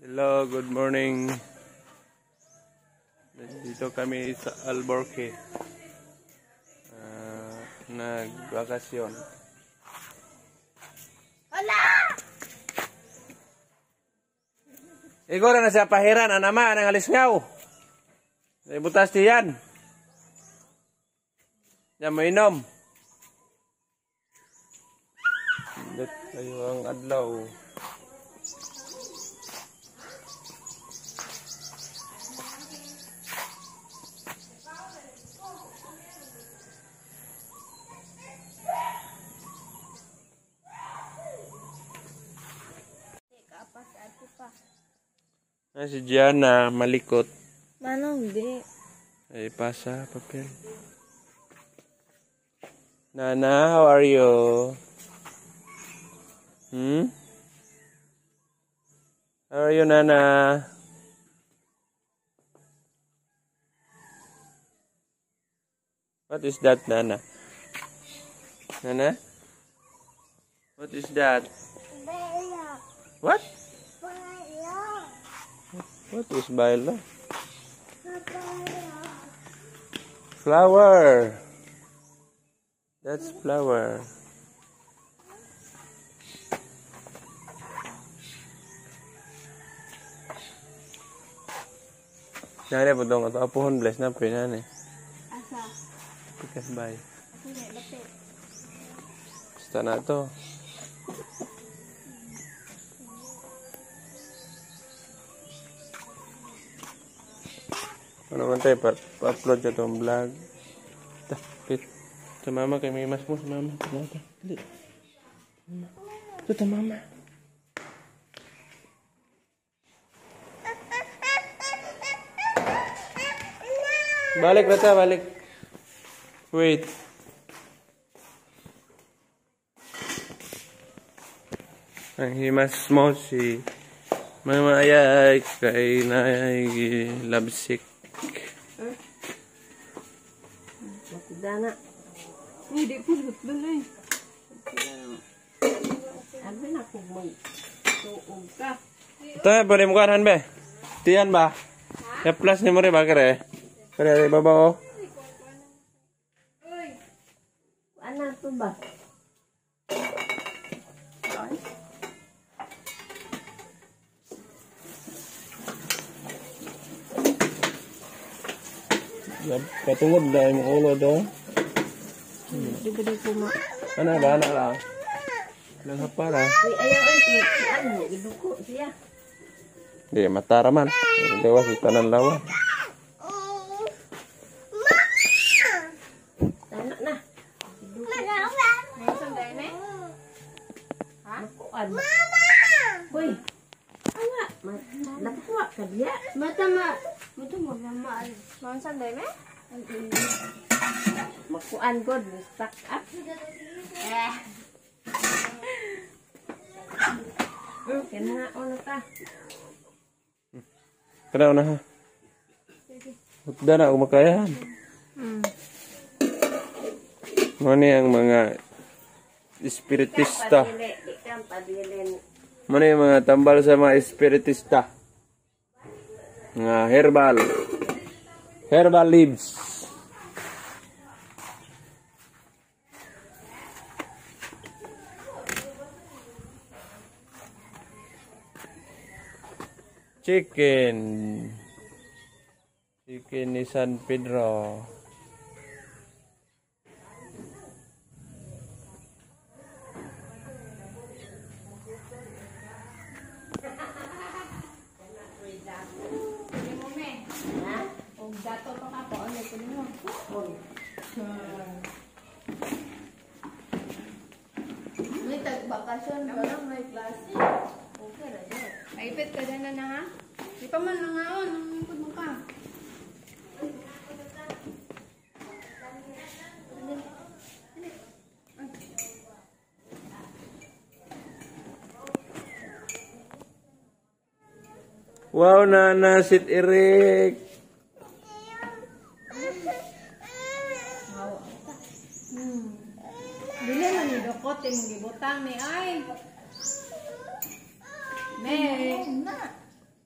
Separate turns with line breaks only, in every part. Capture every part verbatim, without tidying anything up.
Hello, good morning. Dito kami sa Alburque. Uh, Nagbakasyon.
Hola!
Igor na siya pahiran, anama, anang alis ngaw. Ibutas diyan. Yan, mainom. Dito kayo ang adlaw. Nah, si Gianna malikot.
Mana hindi?
Ay, pasa, papel. Nana, how are you? Hmm? How are you, Nana? What is that, Nana? Nana? What is that? What? What is baila? Flower. That's flower. Nane po dong ato apuhon bless na pre nane.
Asa?
Pikas bay.
Ako na lapit.
Basta na to. Ano man tayo, pa-upload ka itong vlog. Tapit. Sa mama, kay may mas mo sa mama. Dali. Ito ta mama. Balik na ta, balik. Wait. Ang himas mo si mama ay kay na labsik.
Dana. Hindi po dulay. Abi na ko mo. Tuog ka.
Ito na, pwede mo kanan ba? Tiyan ba? Ya plus ni mo rin ba kare? Kare, baba o.
Ano to ba?
Patungod na yung ulo do.
Di ba di ko ma...
Ano ba? Ano lang? Lang hapara.
Uy, ayaw ay, si ano, iduko siya.
Di, matara man. Dewa si tanan lawa.
Tanak na. Iduko. Nasaan tayo na? Ha? Nakuan. Uy. Awa. Nakuha ka diya. Mata ma. Mata ma. Mama. Nasaan tayo na? Makuan ko. Stack up. Eh. Kaya nga ulo ta.
Kena na ha. Udah na kumakayan.
Hmm.
Mani ang mga espiritista. Mani ang mga tambal sa mga espiritista. Mga herbal. Herbal leaves. Chicken. Chicken ni San Pedro.
May tag-bakasyon ka lang, may klase. Okay na dyan.
Maipit ka dyan na na ha? Di pa man nangaon, nangipod mo ka.
Wow, Nana, sit Eric.
Hmm. Dili man ni dokot yung gibutang ni ay. Me.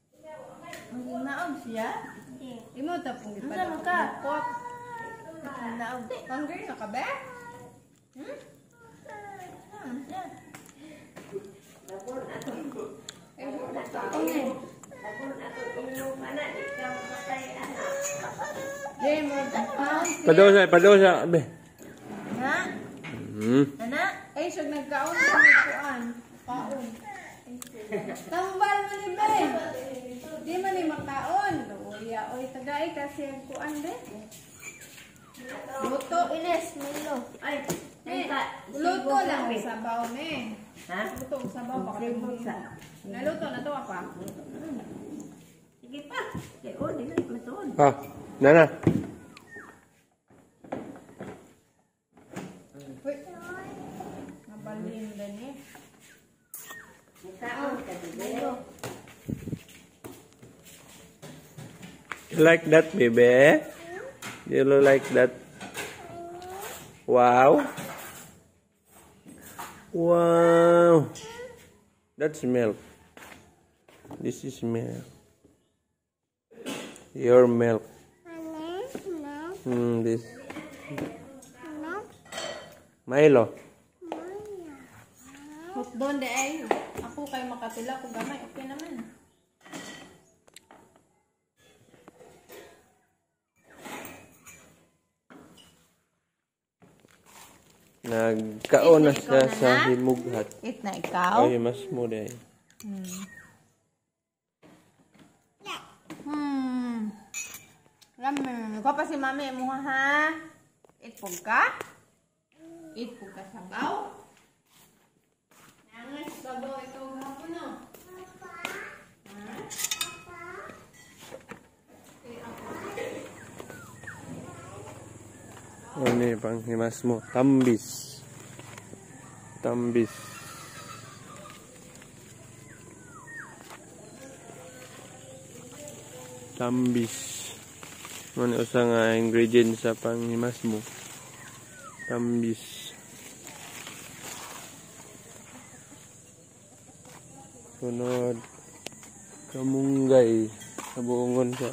siya? Imo tapong gipadako ka. Pot. Naog. Hungry na ka ba? Hmm? Hmm. Yeah.
Tapon ato.
Eh,
Okay. Tapon ato inyong anak ikaw matay anak.
Jay mo pound.
Padosa, padosa. Be.
Ha?
Hmm.
Anak, ay siya nagkaon sa nagkuan. Kaon. Tambal man ni Bay. Di man ni makaon. Uya, oy tagay kasi ang kuan be. Luto.
Ines, Milo. Ay,
Eh,
ka.
luto lang sa sabaw ni.
Ha?
Luto ang sabaw pa kasi mo. Naluto na to apa?
Sige pa. Kaya o, di na matuon.
Ah, nana.
Uy. Nabalin din eh.
Mutaon ka dito.
You like that, baby? You like that? Wow. Wow. That's milk. This is milk. Your milk. Hmm, this. Milo.
Doon de ay. Ako kay makapila ko gamay. Okay naman.
Nagkaon na siya sa himughat.
Eat na ikaw.
Ay, mas mo dahil.
Hmm. Hmm. Lami. Ko pa si mami mo ha. Eat po ka? Eat po ka sabaw? Nangas sabaw ito gahapon no? Ha?
Ano yung panghimas mo? Tambis. Tambis. Tambis. Ano usa nga ingredient sa panghimas mo? Tambis. Sunod. Kamunggay. Sa buongon siya.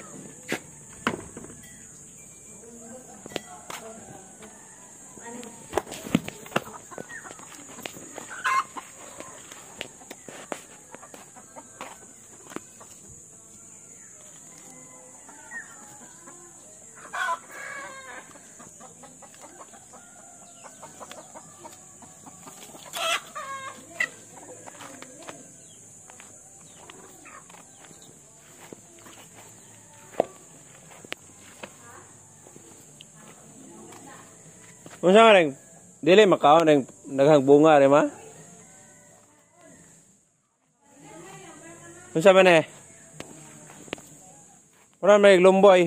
Unsa nga ring dili makaon ring daghang bunga rin ma? Unsa man eh? Ora may lumboy.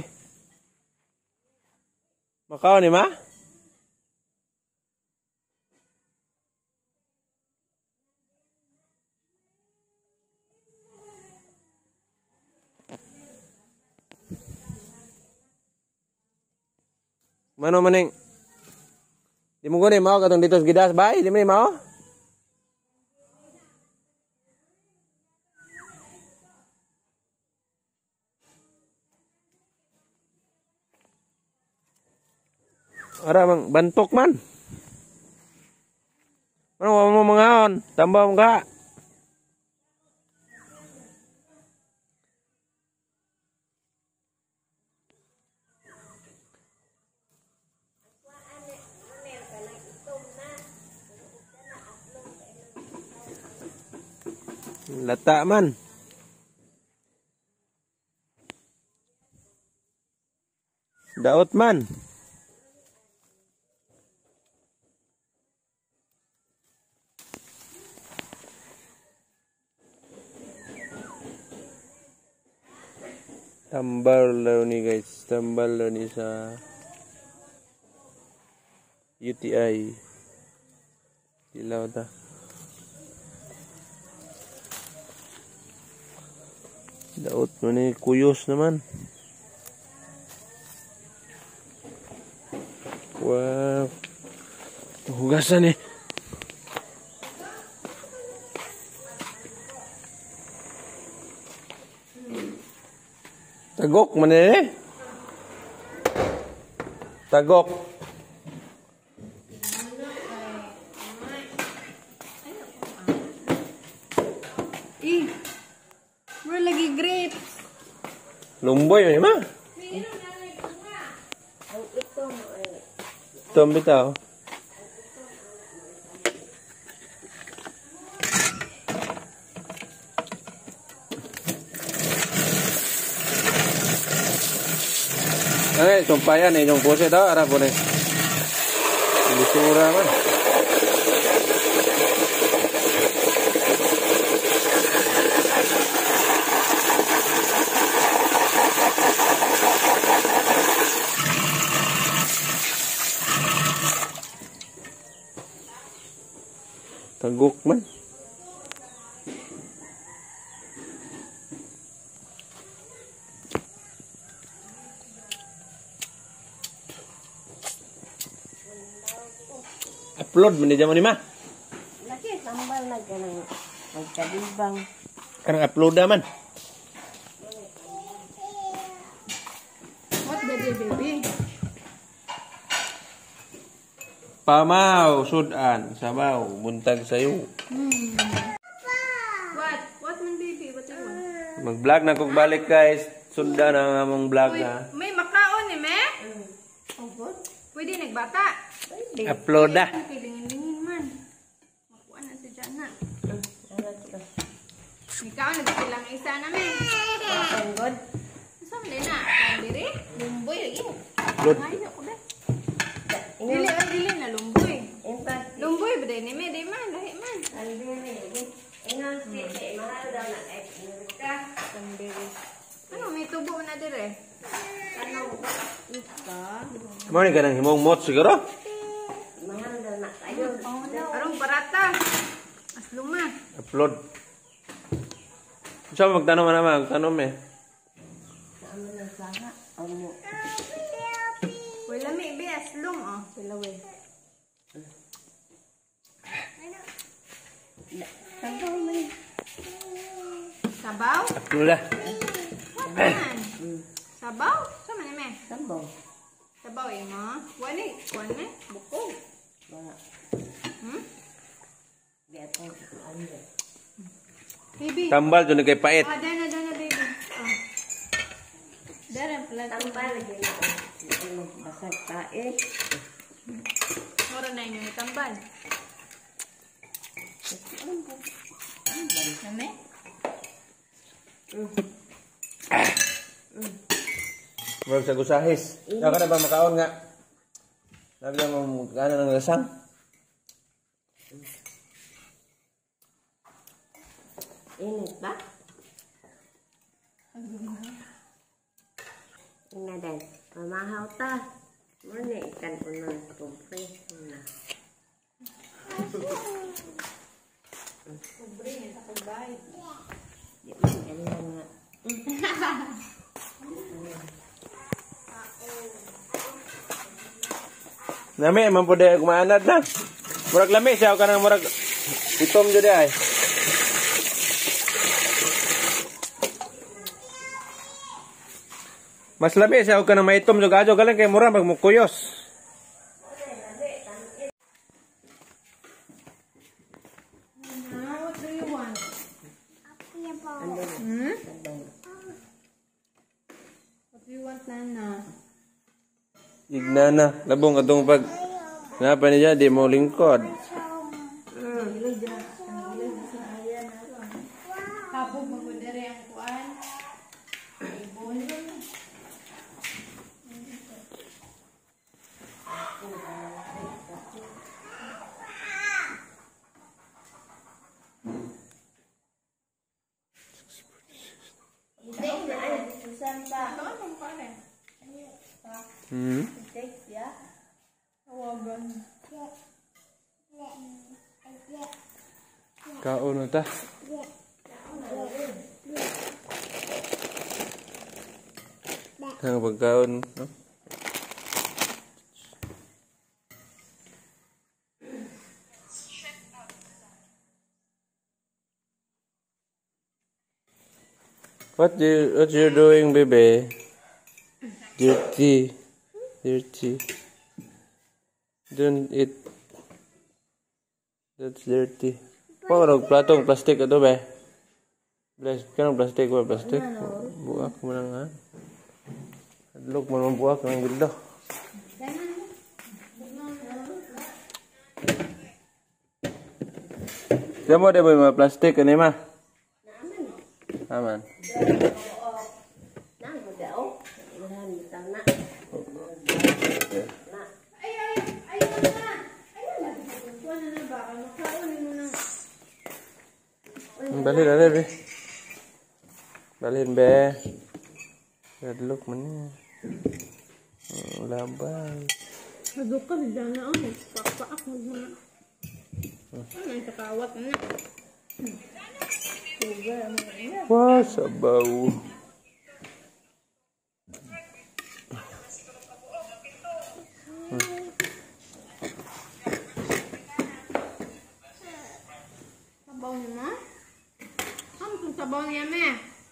Makaon ni ma? Mano maning di mo gani mao katong dito sa gidas bay, di mo ni mao? Ara mang bantok man. Ano mo mangaon? Tambah mo ka. Lata man. Daot man. Tambal daw ni guys, tambal daw ni sa U T I. Ilaw ta. Daot mo ni kuyos naman. Wow. Hugasan eh. Tagok man eh. Tagok.
Ih. Bro lagi grapes.
Lumboy yun, ma. Itom bitaw. Eh, sumpayan eh, yung puse daw, arap po na. Bisura man. Tagok man. Upload man di jaman ni ma.
Lagi tambal na ganang magkadibang.
Karang upload man.
What the day, baby?
Pamaw, sudan, sabaw, buntag sayo.
What? What man, baby? What you want?
Mag-vlog na kung balik guys. Sundan ang among vlog
Uy,
na.
may makaon eh, me?
Oh, good.
Pwede nagbaka.
Upload na.
Okay, dingin-dingin man. Makuha na si Jana. Ikaw, nagsilang isa na, me.
Oh, good.
Saan din na? Kandiri? Lumboy lagi.
Upload.
Ay, ako ba? Dili, ang dili na lumboy.
Impact.
Lumboy ba din, me? Di man, lahi man.
Ingon si si mahal daw na eh. Ka.
Kandiri. Ano, may tubo na dire?
Ano?
Ika.
Mo ni kanang himong mot siguro.
Mahal daw na kayo.
Arong parata. As luma.
Upload. Sa magtanong man naman, tanong eh.
Ano na sana? Ano?
Wala may be aslum oh. Sila we.
Sabaw man.
Sabaw?
Upload na.
What man? Sabaw? Sama ni me?
Sabaw.
Sabaw eh mo. Wani, wani, buko.
Wala.
Hmm?
Di ato ano.
Baby.
Tambal dyan kay pait.
Ah, dana, dana, baby. Oh. Dara pala.
Tambal lagi na. Ano basag tae.
Mura na inyo itambal. Name?
Murag sa gusahis. Ikaw ka na ba makaon nga? Nabila mo gana ng lasang?
Init ba? Ina din. Mamahaw ta. Muna ikan unang kumpre. Una.
Kubre niya sa kubay.
Di man ganyan nga.
Nami, man po dahil kumaanad na. Murag lami, siya ka ng murag itom dyan ay. Mas lami, siya ka ng maitom dyan. Adyo ka lang kay murag magmukuyos.
Ah, what do you want? Hmm? What do you want, Nana?
Ignana, labong atong pag napa niya di mo lingkod.
Kapog magudere ang kuan. Ibon.
Hmm.
Tawagan.
Kaon na ta. Ang pagkaon, no? What you what you doing, baby? Dirty. Dirty. Don't eat. That's dirty. Pag platong plastic ito ba? Plastic kanang plastic ba plastic? Buak mo nang ha. Adlok mo nang buak nang gildo. Demo deh boy mga plastic ini mah. Aman.
Nang daw. Ilahan bitang na.
Balhin ada be. Balhin be. Adlok mana? Labay.
Madukal dyan na ako. Papak mo na. Ano yung kakawat na?
Wah, sabaw.
Sabaw niya na? Ano itong sabaw niya, me?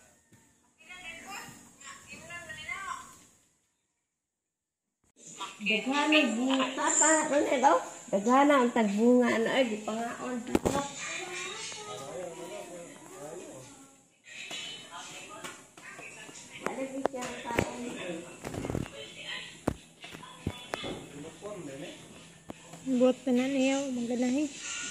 Daghana bunga tata ano daw? Daghana ang tagbunga ano ay di pangaon. Wala di siya taon.
Buat na niya, magalahi.